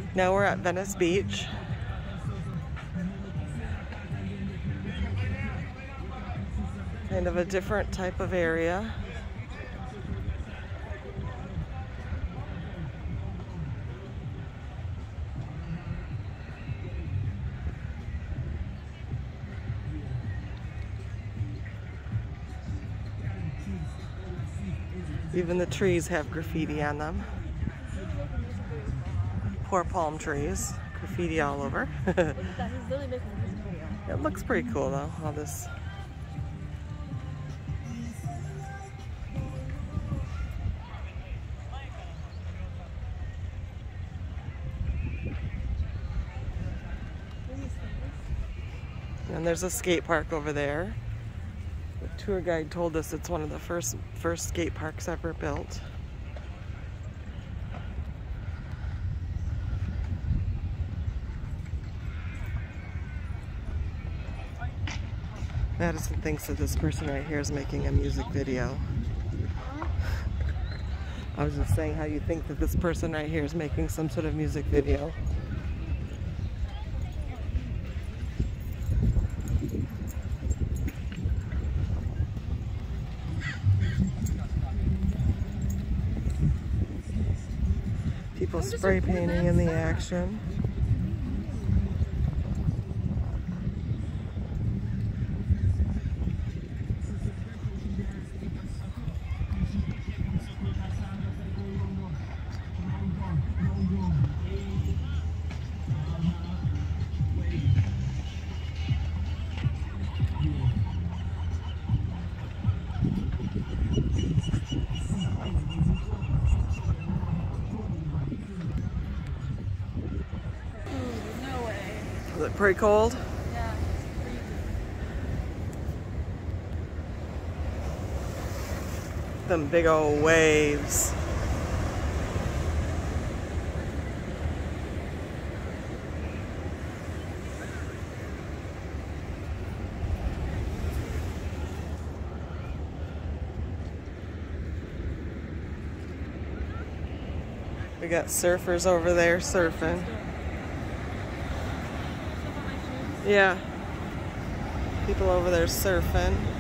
Now we're at Venice Beach. Kind of a different type of area. Even the trees have graffiti on them. Poor palm trees. Graffiti all over. It looks pretty cool though, all this. And there's a skate park over there. The tour guide told us it's one of the first skate parks ever built. Madison thinks that this person right here is making a music video. I was just saying how you think that this person right here is making some sort of music video. People spray painting in the action. Is it pretty cold? Yeah, it's freezing. Them big old waves. We got surfers over there surfing. Yeah, people over there surfing.